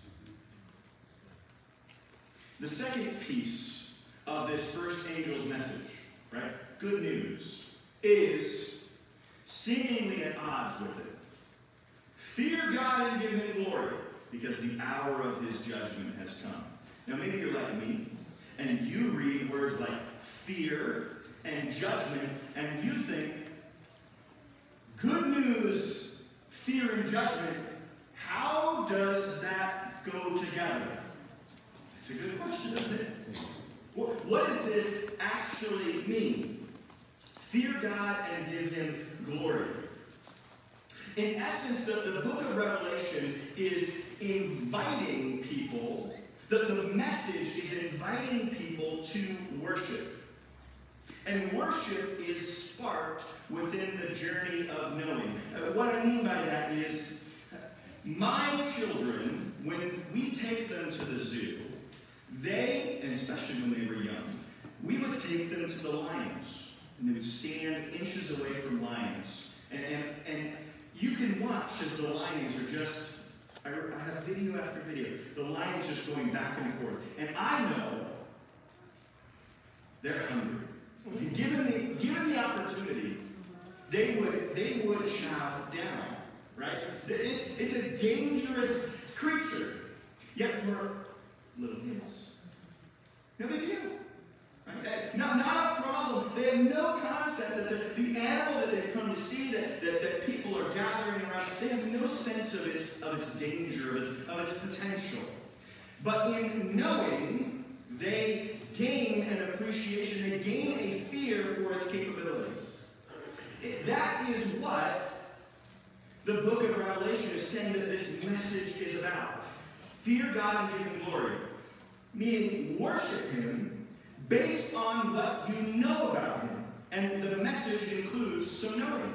The second piece of this first angel's message, right, good news, is seemingly at odds with it. Fear God and give him glory, because the hour of his judgment has come. Now maybe you're like me, and you read words like fear and judgment, and you think, good news, fear and judgment, how does that go together? It's a good question, isn't it? What does this actually mean? Fear God and give him glory. In essence, the book of Revelation is inviting people, the message is inviting people to worship. And worship is sparked within the journey of knowing. What I mean by that is, my children, when we take them to the zoo, they, and especially when they were young, we would take them to the lions. And they would stand inches away from lions. And you can watch as the lions are just, I have video after video, the lions just going back and forth. And I know they're hungry. Given the opportunity, they would chow down, right? It's a dangerous creature. Yet for little kids, no big deal. Right? Not a problem. They have no concept that the animal that they've come to see, that people are gathering around, they have no sense of its danger, of its potential. But in knowing, they gain an appreciation, they gain a fear for its capability. That is what the book of Revelation is saying that this message is about. Fear God and give him glory. Meaning worship him based on what you know about him. And the message includes some knowing.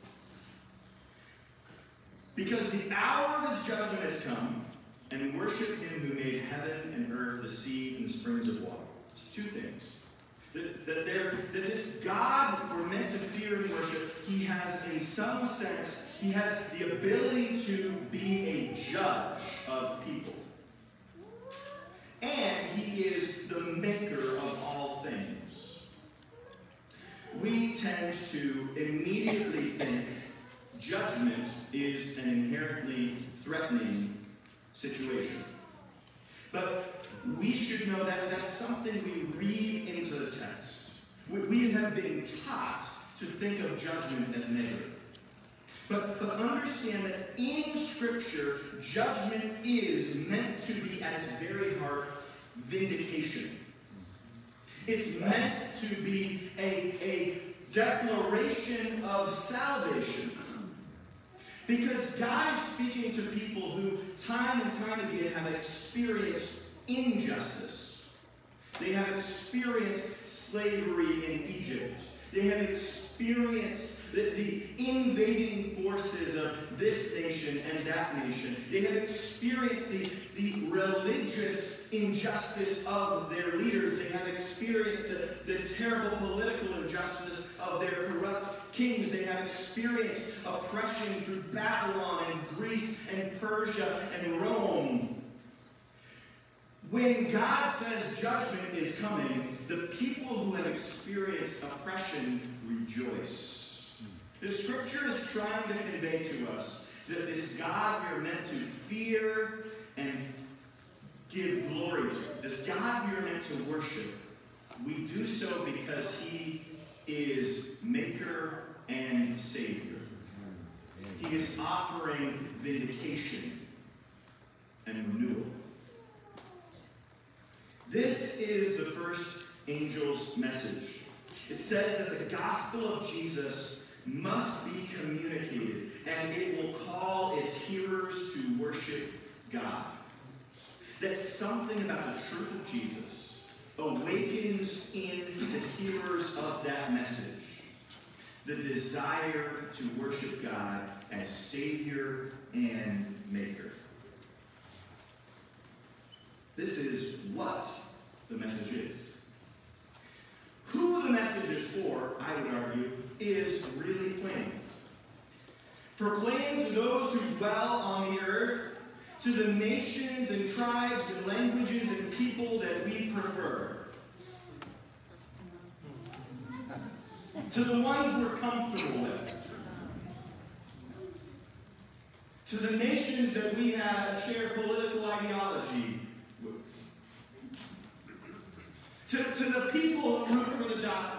Because the hour of his judgment has come, and worship him who made heaven and earth, the sea, and the springs of water. Two things. That this God we're meant to fear and worship, he has in some some sense, he has the ability to be a judge of people. And he is the maker of all things. We tend to immediately think judgment is an inherently threatening situation. But we should know that that's something we read into the text. We have been taught to think of judgment as negative. But understand that in Scripture, judgment is meant to be at its very heart vindication. It's meant to be a declaration of salvation. Because God is speaking to people who time and time again have experienced injustice. They have experienced slavery in Egypt. They have experienced the invading forces of this nation and that nation. They have experienced the religious injustice of their leaders. They have experienced the terrible political injustice of their corrupt kings. They have experienced oppression through Babylon and Greece and Persia and Rome. When God says judgment is coming, the people who have experienced oppression rejoice. The Scripture is trying to convey to us that this God we are meant to fear and give glory to, this God we are meant to worship, we do so because he is Maker and Savior. He is offering vindication and renewal. This is the first angel's message. It says that the gospel of Jesus must be communicated, and it will call its hearers to worship God. That something about the truth of Jesus awakens in the hearers of that message the desire to worship God as Savior and Maker. This is what the message is. Who the message is for, I would argue, is really plain. Proclaim to those who dwell on the earth, to the nations and tribes and languages and people that we prefer. To the ones we're comfortable with. To the nations that we have shared political ideology with. To the people who root for the doctor.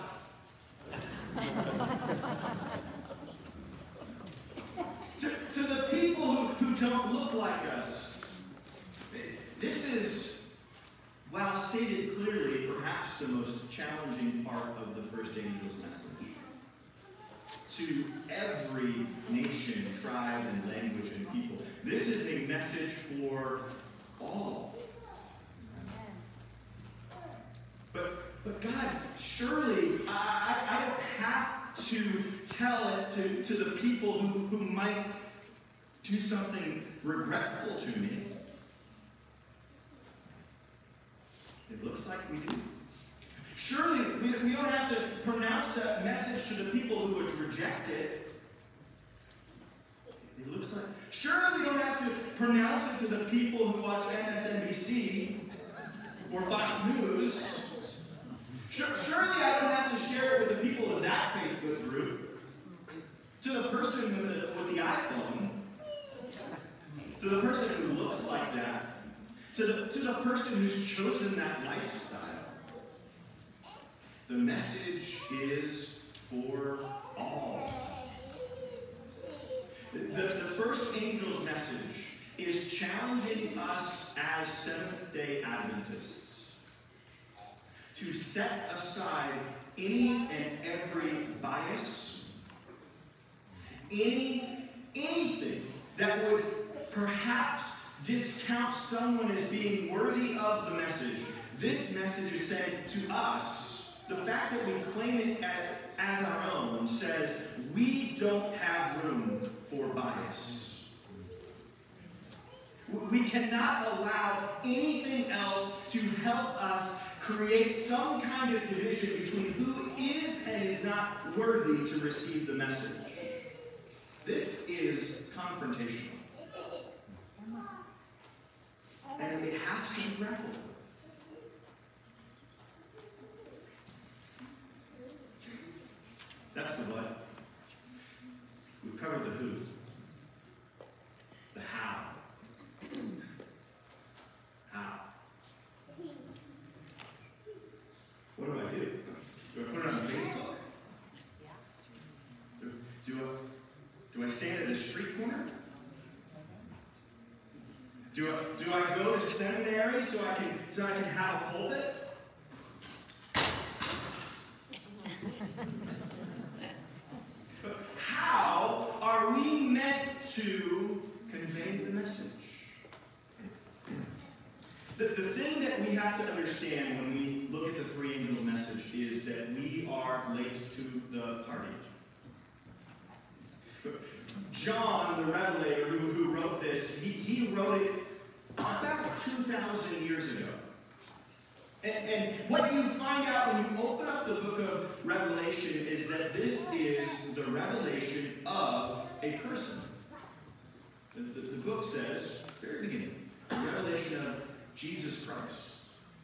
to the people who don't look like us. This is, while stated clearly, perhaps the most challenging part of the first angel's message. To every nation, tribe, and language and people. This is a message for all. But God, surely I don't have to tell it to the people who might do something regretful to me. It looks like we do. Surely we don't have to pronounce that message to the people who would reject it. It looks like. Surely we don't have to pronounce it to the people who watch MSNBC or Fox News. Surely I don't have to share it with the people in that Facebook group. To the person with the iPhone. To the person who looks like that. To the person who's chosen that lifestyle. The message is for all. The first angel's message is challenging us as Seventh-day Adventists to set aside any and every bias, anything that would perhaps discount someone as being worthy of the message. This message is saying to us, the fact that we claim it as our own says we don't have room for bias. We cannot allow anything else to help us create some kind of division between who is and is not worthy to receive the message. confrontational. And it has to be grappled with. That's the what. We've covered the who. The how. How? What do I do? Do I put it on Facebook? Do I stand at a street corner? Do I go to seminary so I can have a pulpit? How are we meant to convey the message? The thing that we have to understand when we look at the three angel message is that we are late to the party. John, the Revelator, who wrote this, he wrote it about 2,000 years ago. And what you find out when you open up the book of Revelation is that this is the revelation of a person. The book says, very beginning, the revelation of Jesus Christ.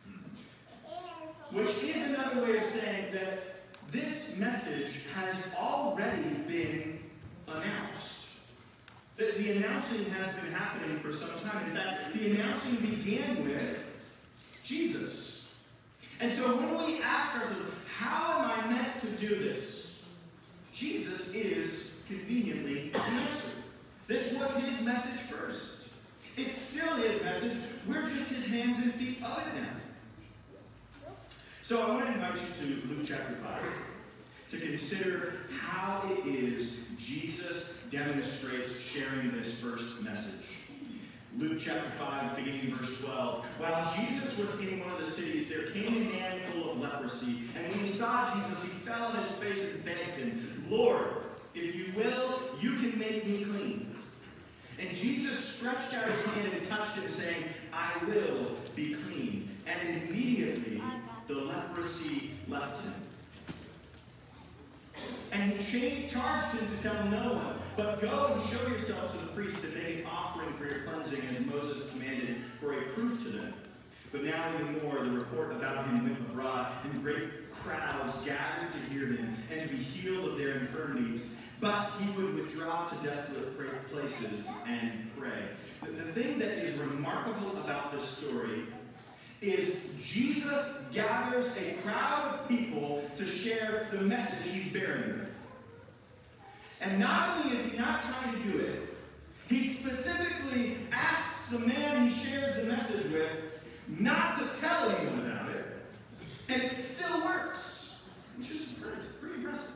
Which is another way of saying that this message has already been announced. The announcing has been happening for some time. In fact, the announcing began with Jesus. And so when we ask ourselves, how am I meant to do this? Jesus is conveniently the answer. This was his message first. It's still his message. We're just his hands and feet of it now. So I want to invite you to Luke chapter 5 to consider how it is Jesus demonstrates sharing this first message. Luke chapter 5, beginning in verse 12. While Jesus was in one of the cities, there came a man full of leprosy. And when he saw Jesus, he fell on his face and begged him, Lord, if you will, you can make me clean. And Jesus stretched out his hand and touched him, saying, I will be clean. And immediately the leprosy left him. And he charged him to tell no one, but go and show yourself to the priest and make an offering for your cleansing as Moses commanded for a proof to them. But now even more, the report about him went abroad, and great crowds gathered to hear him and to be healed of their infirmities. But he would withdraw to desolate places and pray. The thing that is remarkable about this story is Jesus gathers a crowd of people to share the message he's bearing with. And not only is he not trying to do it, he specifically asks the man he shares the message with not to tell anyone about it. And it still works, which is pretty impressive.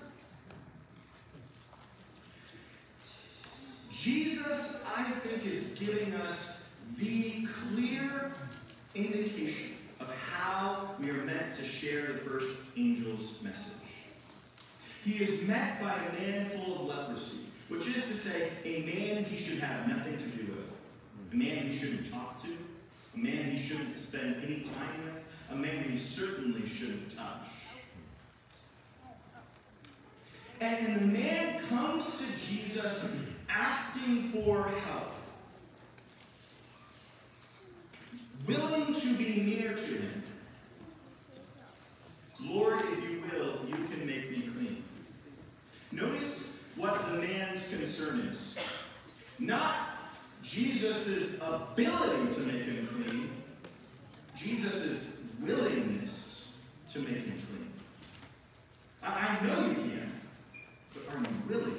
Jesus, I think, is giving us the clear indication of how we are meant to share the first angel's message. He is met by a man full of leprosy, which is to say, a man he should have nothing to do with, a man he shouldn't talk to, a man he shouldn't spend any time with, a man he certainly shouldn't touch. And the man comes to Jesus asking for help, willing to be near to him. Lord, if you will, you can make me clean. Notice what the man's concern is. Not Jesus' ability to make him clean, Jesus' willingness to make him clean. I know you can, but are you willing?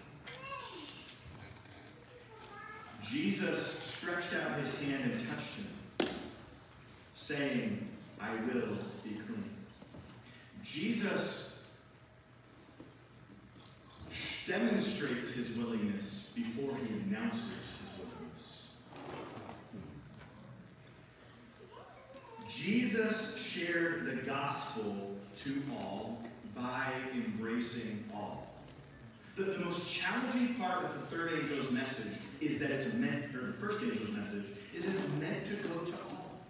Jesus stretched out his hand and touched him, saying, I will be clean. Jesus demonstrates his willingness before he announces his willingness. Jesus shared the gospel to all by embracing all. The most challenging part of the third angel's message is that it's meant, or the first angel's message, is that it's meant to go to all.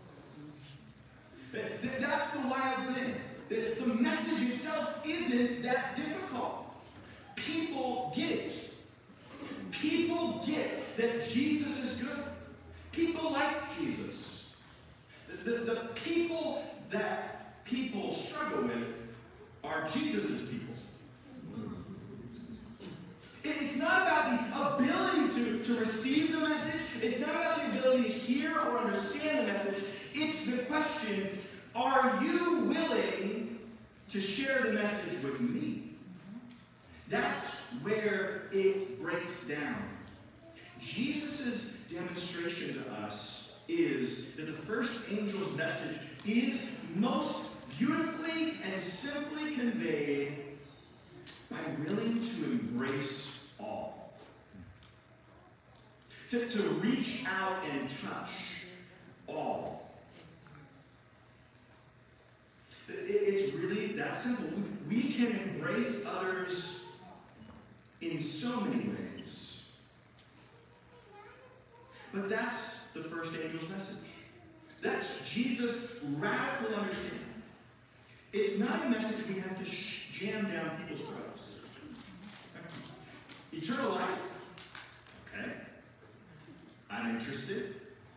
That's the wild thing. The message itself isn't that difficult. People get it. People get to receive the message. It's not about the ability to hear or understand the message. It's the question, are you willing to share the message with me? That's where it breaks down. Jesus' demonstration to us is that the first angel's message is most beautifully and simply conveyed by willing to embrace all. To reach out and touch all. It's really that simple. We can embrace others in so many ways. But that's the first angel's message. That's Jesus' radical understanding. It's not a message we have to jam down people's throats. Eternal life? Okay. I'm interested.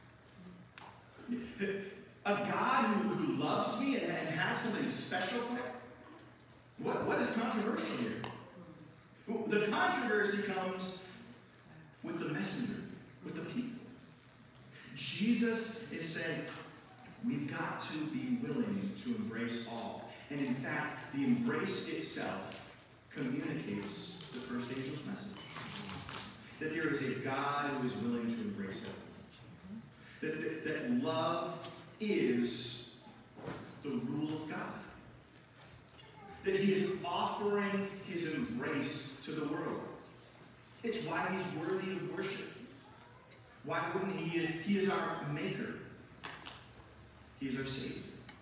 A God who loves me and has something special for me? What is controversial here? The controversy comes with the messenger, with the people. Jesus is saying, we've got to be willing to embrace all. And in fact, the embrace itself communicates the first angel's message. That there is a God who is willing to embrace everything. That love is the rule of God. That he is offering his embrace to the world. It's why he's worthy of worship. Why wouldn't he? He is our maker. He is our Savior.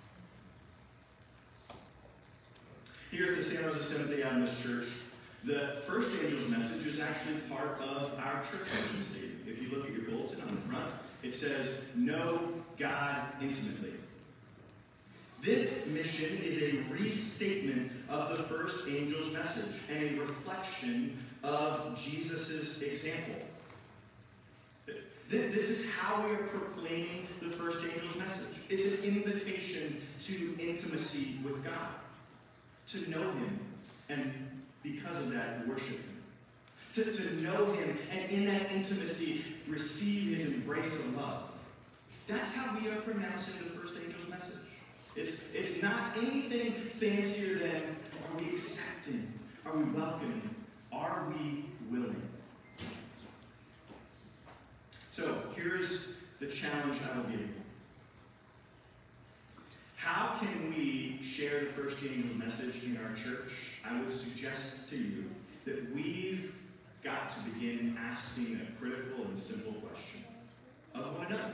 Here at the Santa Rosa Seventh-day Adventist Church, the first angel's message is actually part of our church mission statement. If you look at your bulletin on the front, it says, know God intimately. This mission is a restatement of the first angel's message and a reflection of Jesus' example. This is how we are proclaiming the first angel's message. It's an invitation to intimacy with God, to know him, and because of that, worship him. To know him, and in that intimacy, receive his embrace of love. That's how we are pronouncing the first angel's message. It's not anything fancier than, are we accepting? Are we welcoming? Are we willing? So, here's the challenge I will give you. How can we share the first angel's message in our church? I would suggest to you that we've got to begin asking a critical and simple question of one another.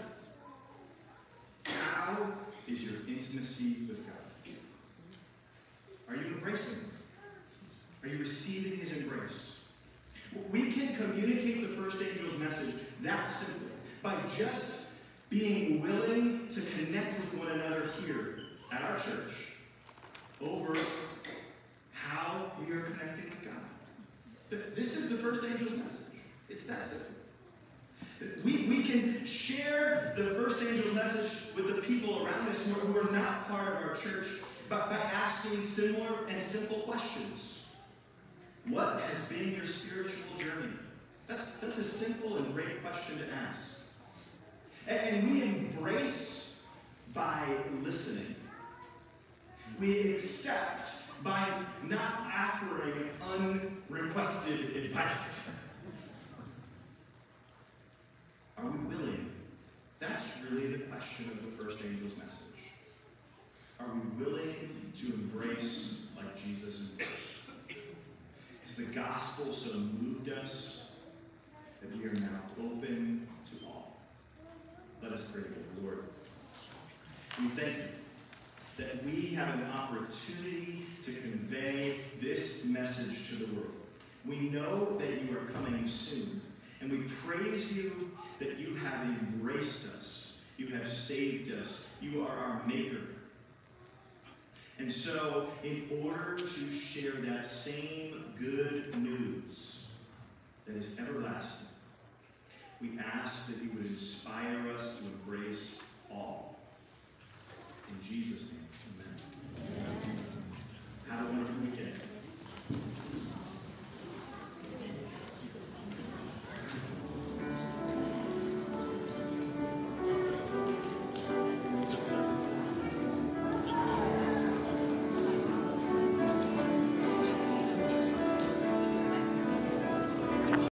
How is your intimacy with God? Are you embracing him? Are you receiving his embrace? We can communicate the first angel's message that simply by just being willing to connect with one another here at our church over how we are connecting with God. This is the first angel's message. It's that simple. We can share the first angel's message with the people around us who are not part of our church by asking similar and simple questions. What has been your spiritual journey? That's a simple and great question to ask. And we embrace by listening. We accept by not offering unrequested advice. Are we willing? That's really the question of the first angel's message. Are we willing to embrace like Jesus embraced? Has the gospel so moved us that we are now open to all? Let us pray to the Lord. We thank you that we have an opportunity to convey this message to the world. We know that you are coming soon, and we praise you that you have embraced us. You have saved us. You are our maker. And so, in order to share that same good news that is everlasting, we ask that you would inspire us to embrace all. In Jesus' name.